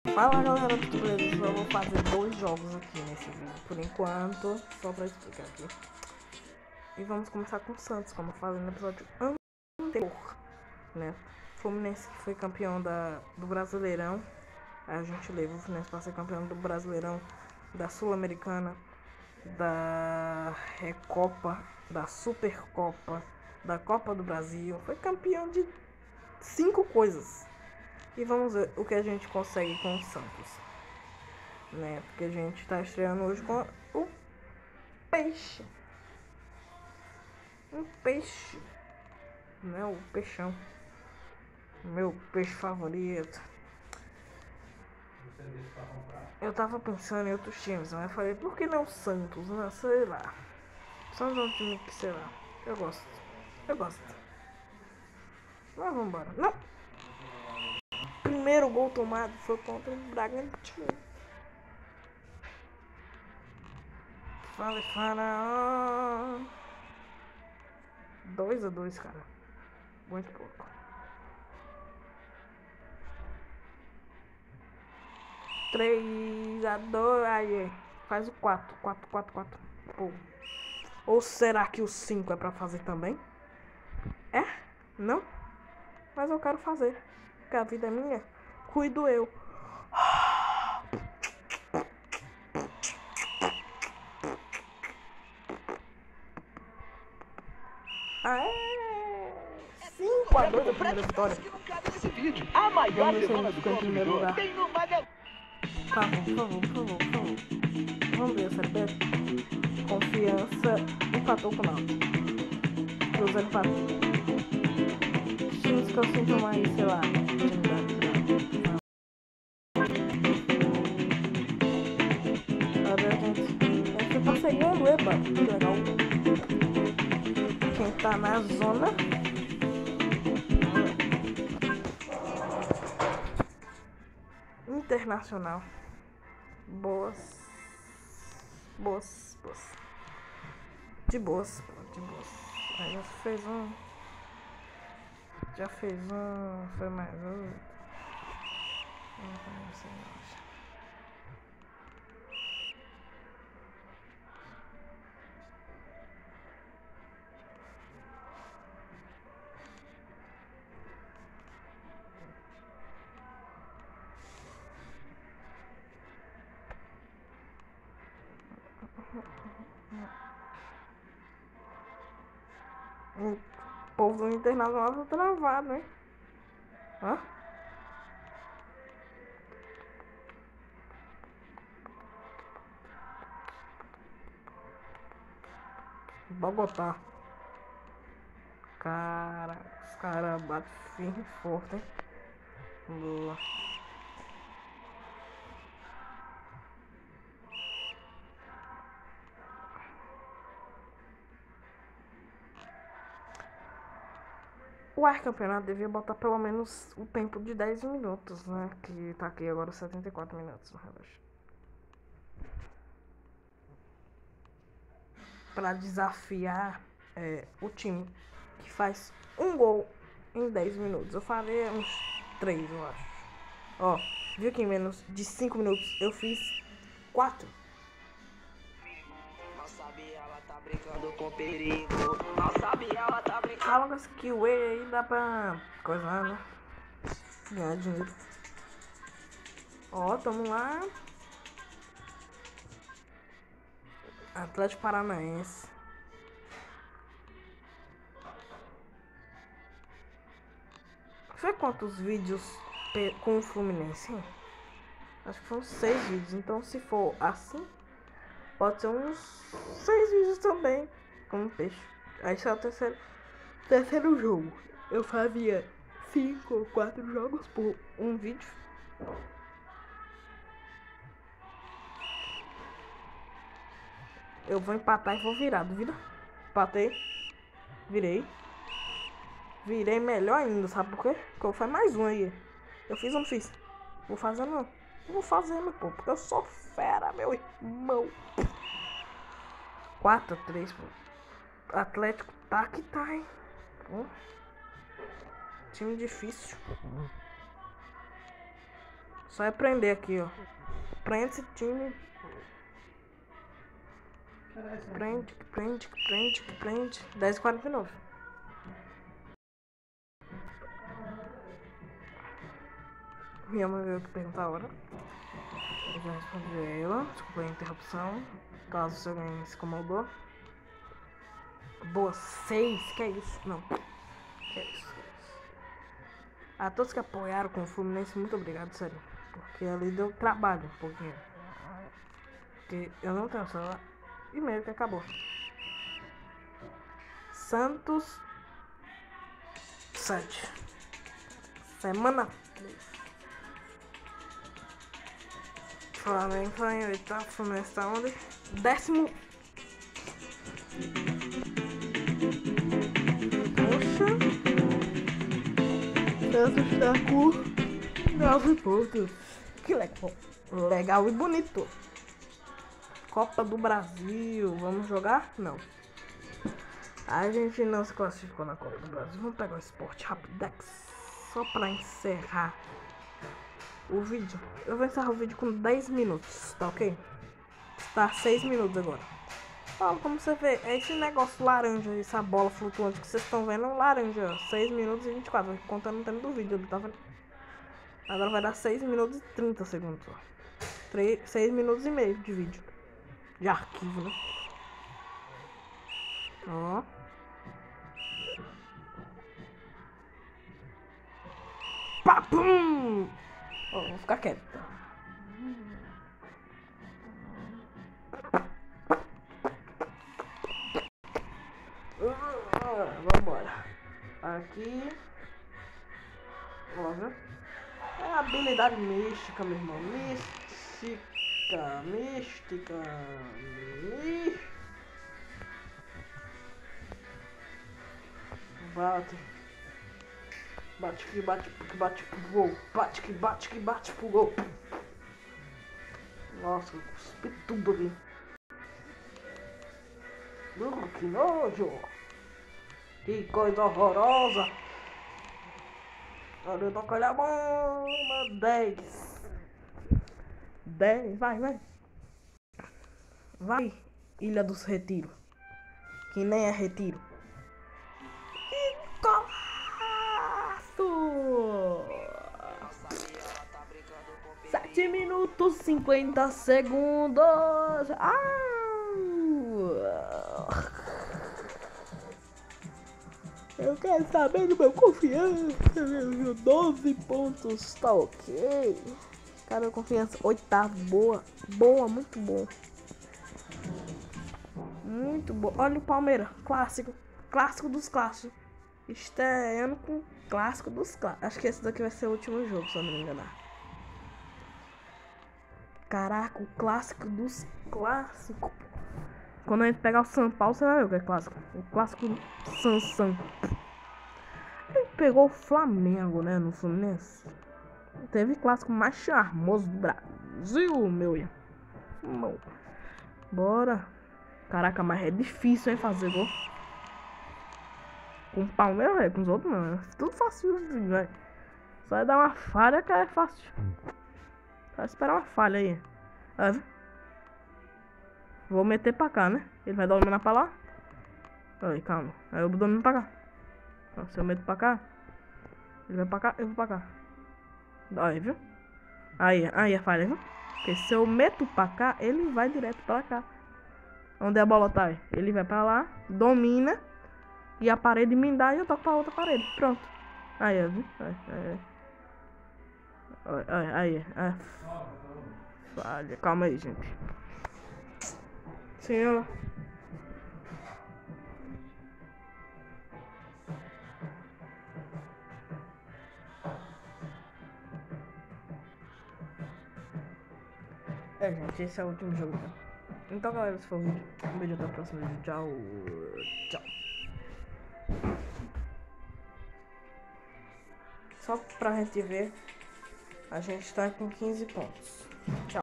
Fala galera, tudo beleza? Eu vou fazer 2 jogos aqui nesse vídeo por enquanto, só pra explicar aqui. E vamos começar com o Santos, como eu falei no episódio anterior, né? Fluminense que foi campeão do Brasileirão. A gente leva o Fluminense para ser campeão do Brasileirão, da Sul-Americana, da Recopa, da Supercopa, da Copa do Brasil. Foi campeão de 5 coisas. E vamos ver o que a gente consegue com o Santos, né? Porque a gente tá estreando hoje com o peixe. Um peixe, né? O peixão. Meu peixe favorito. Eu tava pensando em outros times, mas eu falei, por que não o Santos, né? Sei lá. Santos é um time que, sei lá, eu gosto. Mas vambora. Não! Primeiro gol tomado foi contra o Bragantino. Fala. 2-2, cara. Muito pouco. 3-2, aí. Faz o 4. Pô. Ou será que o 5 é pra fazer também? É? Não? Mas eu quero fazer. Porque a vida é minha. Cuido eu. Aê! 5-2 a primeira vitória. A maior Vamos ver se a semana gente do fica em primeiro lugar. tem no Magal. Por favor. Vamos ver a Série B. Confiança empatou com o Náutico. Cruzeiro empatou. Os times que eu sinto mais, sei lá, cadê, gente? Essa tá segundo, epa, que legal. Quem tá na zona. Internacional. Boas. De boas. Aí já fez um. Foi mais um. Não sei não. O povo do Internacional tá travado, hein? Hã? Bogotá. Cara, os caras batem firme e forte, hein? Boa. O Arcampeonato devia botar pelo menos o tempo de 10 minutos, né? Que tá aqui agora 74 minutos no relógio. Pra desafiar o time que faz um gol em 10 minutos. Eu falei uns 3, eu acho. Ó, viu que em menos de 5 minutos eu fiz 4. Não sabe, ela tá brincando com perigo. Não sabe, ela tá brincando. Fala com esse QA aí, dá pra coisar, né? Ganhar dinheiro. Ó, tamo lá. Atlético Paranaense. Foi quantos vídeos com o Fluminense? Acho que foram 6 vídeos. Então, se for assim, pode ser uns 6 vídeos também com o peixe. Aí só o terceiro jogo. Eu fazia 5 ou 4 jogos por um vídeo. Eu vou empatar e vou virar, duvida? Empatei. Virei melhor ainda, sabe por quê? Porque eu faço mais um aí. Eu fiz ou não fiz? Vou fazer não. Vou fazer, meu pô. Porque eu sou fera, meu irmão. 4-3, pô. Atlético tá que tá, hein? Pô. Time difícil. Só é prender aqui, ó. Prende esse time. Prende. 10h49. Minha mãe veio aqui perguntar a hora. Eu já respondi a ela. Desculpa a interrupção. Caso se alguém se incomodou. Boa, 6. Que é isso? Não. Que é isso? A todos que apoiaram com o Fluminense, muito obrigado, sério. Porque ali deu trabalho um pouquinho. Porque eu não tenho celular. E meio que acabou. Santos 7. Semana 3. Flamengo tá em 8º. Fluminense tá onde? 10º. Poxa. Santos tá com 9 pontos. Que legal. Legal e bonito. Copa do Brasil. Vamos jogar? Não. A gente não se classificou na Copa do Brasil. Vamos pegar o Sport Rapidex. Só pra encerrar o vídeo. Eu vou encerrar o vídeo com 10 minutos, tá ok? Está 6 minutos agora. Ó, como você vê, é esse negócio laranja, essa bola flutuante que vocês estão vendo, laranja, ó, 6 minutos e 24, contando o tempo do vídeo, tá vendo? Agora vai dar 6 minutos e 30 segundos, ó. 6 minutos e meio de vídeo. De arquivo, né? Ó. Papum! Ó, vou ficar quieto. Vambora. Aqui. Ó, viu? É habilidade mística, meu irmão. Mística. Bate que bate pro gol. Bate que bate pro gol. Nossa, cuspi tudo ali. Que nojo. Que coisa horrorosa. Olha, eu tô com a bomba. 10. Vai. Vai, Ilha dos Retiro. Que nem é Retiro. Que golaço! 7 minutos 50 segundos. Eu quero saber do meu confiança. 12 pontos, tá ok. Cara, confiança 8º, boa, muito bom. Muito bom. Olha o Palmeiras, clássico dos clássicos. Estreando com clássico dos clássicos. Acho que esse daqui vai ser o último jogo, se eu não me enganar. Caraca, o clássico dos clássicos. Quando a gente pegar o São Paulo, você vai ver o que é clássico. O clássico Sansão. Ele pegou o Flamengo, né, no Fluminense. Teve clássico mais charmoso do Brasil, meu irmão. Bora. Caraca, mas é difícil, hein, fazer gol. Com o Palmeiras, velho, com os outros não. É tudo fácil, velho. Só dar uma falha que é fácil. Só esperar uma falha aí. Vou meter pra cá, né? Ele vai dominar pra lá. Aí, calma. Aí eu domino pra cá. Então, se eu meto pra cá, ele vai pra cá, eu vou pra cá. Aí, viu? Aí a falha, viu? Porque se eu meto pra cá, ele vai direto pra cá. Onde a bola tá aí? Ele vai pra lá, domina. E a parede me dá e eu toco pra outra parede. Pronto. Aí, viu? Aí. Falha. Calma aí, gente. Senhor. Gente, esse é o último jogo. Então, galera, esse foi o vídeo. Um beijo, até o próximo vídeo. Tchau. Só pra gente ver, a gente tá com 15 pontos. Tchau.